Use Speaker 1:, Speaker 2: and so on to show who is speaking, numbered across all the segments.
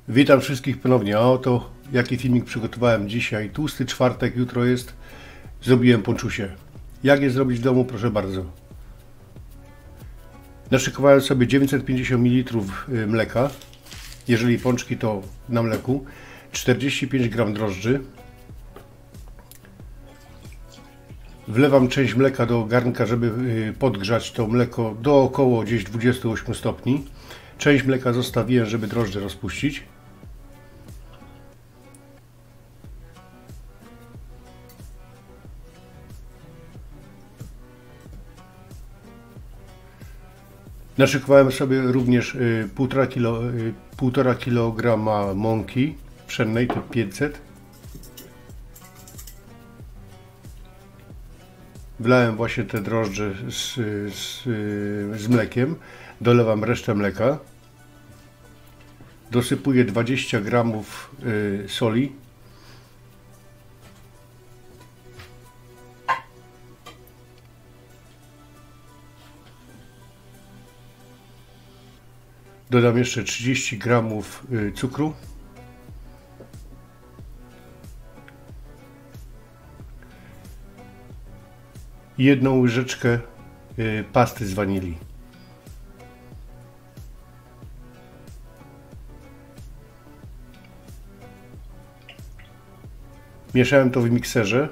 Speaker 1: Witam wszystkich ponownie. A oto jaki filmik przygotowałem dzisiaj. Tłusty czwartek, jutro jest. Zrobiłem ponczusie. Jak je zrobić w domu? Proszę bardzo. Naszykowałem sobie 950 ml mleka. Jeżeli pączki, to na mleku. 45 g drożdży. Wlewam część mleka do garnka, żeby podgrzać to mleko do około gdzieś 28 stopni. Część mleka zostawiłem, żeby drożdże rozpuścić. Naszykowałem sobie również 1,5 kg mąki pszennej, to 500. Wlałem właśnie te drożdże z mlekiem. Dolewam resztę mleka. Dosypuję 20 g soli. Dodam jeszcze 30 g cukru. I 1 łyżeczkę pasty z wanilii. Mieszałem to w mikserze.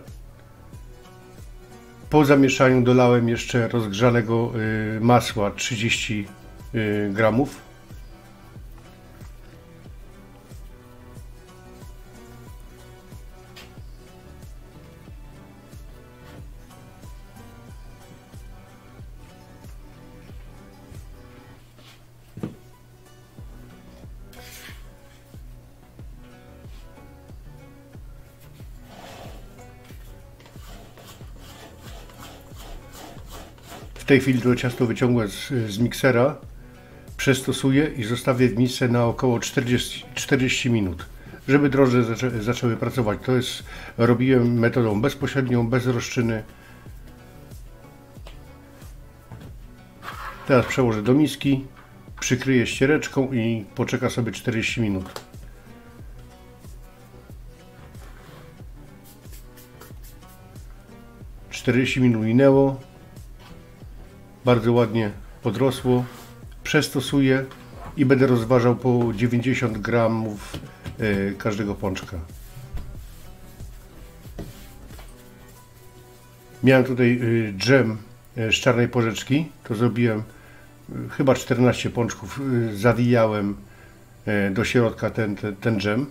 Speaker 1: Po zamieszaniu dolałem jeszcze rozgrzanego masła 30 g. W tej chwili to ciasto wyciągłem z miksera, przestosuję i zostawię w misce na około 40 minut, żeby drożdże zaczęły pracować. To jest, robiłem metodą bezpośrednią, bez rozczyny. Teraz przełożę do miski, przykryję ściereczką i poczeka sobie 40 minut. Minut minęło. Bardzo ładnie podrosło. Przestosuję i będę rozważał po 90 g każdego pączka. Miałem tutaj dżem z czarnej porzeczki. To zrobiłem chyba 14 pączków. Zawijałem do środka ten dżem.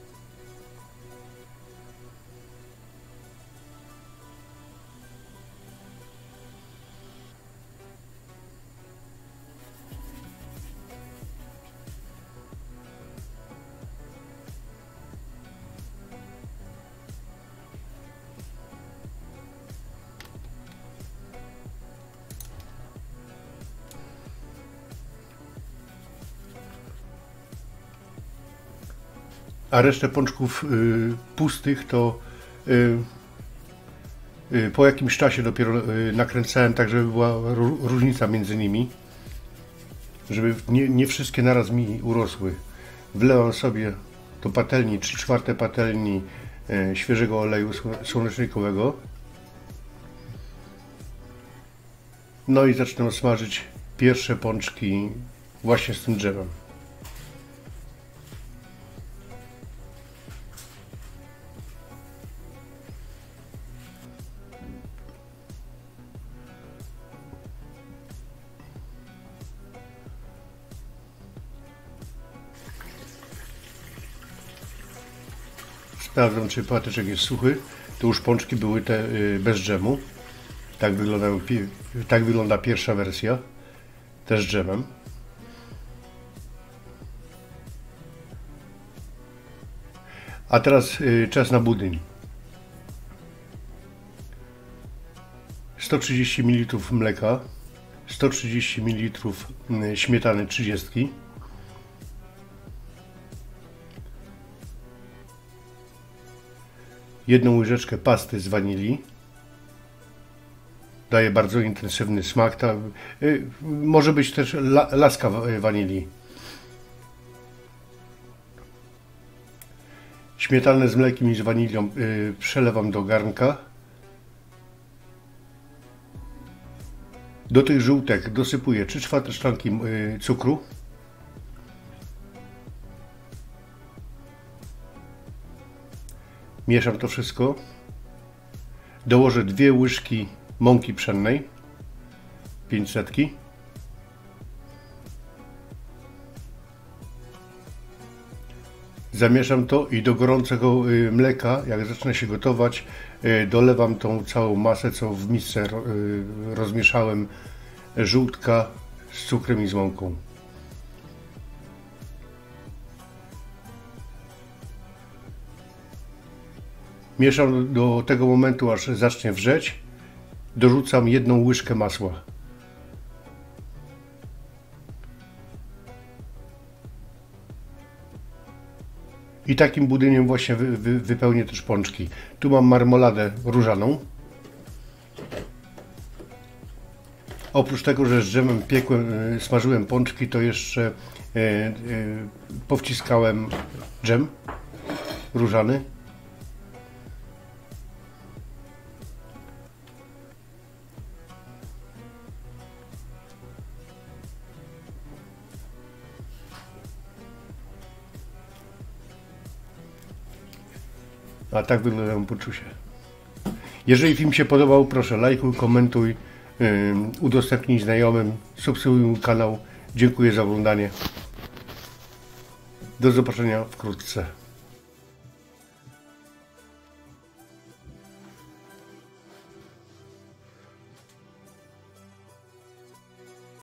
Speaker 1: A resztę pączków pustych to po jakimś czasie dopiero nakręcałem, tak żeby była różnica między nimi, żeby nie wszystkie naraz mi urosły. Wlewam sobie do patelni 3/4 patelni świeżego oleju słonecznikowego. No i zacznę smażyć pierwsze pączki właśnie z tym dżemem. Sprawdzam, czy patyczek jest suchy. To już pączki były te bez dżemu. Tak wygląda pierwsza wersja, też z dżemem. A teraz czas na budyń. 130 ml mleka, 130 ml śmietany 30. Jedną łyżeczkę pasty z wanilii. Daje bardzo intensywny smak. Może być też laska wanilii. Śmietanę z mlekiem i z wanilią przelewam do garnka. Do tych żółtek dosypuję 3/4 szklanki cukru. Mieszam to wszystko. Dołożę 2 łyżki mąki pszennej, 500. Zamieszam to i do gorącego mleka, jak zaczyna się gotować, dolewam tą całą masę, co w misce rozmieszałem, żółtka z cukrem i z mąką. Mieszam do tego momentu, aż zacznie wrzeć. Dorzucam 1 łyżkę masła. I takim budyniem właśnie wypełnię też pączki. Tu mam marmoladę różaną. Oprócz tego, że z dżemem smażyłem pączki, to jeszcze powciskałem dżem różany. A tak wyglądają poczucie. Jeżeli film się podobał, proszę lajkuj, komentuj, udostępnij znajomym, subskrybuj mój kanał. Dziękuję za oglądanie. Do zobaczenia wkrótce.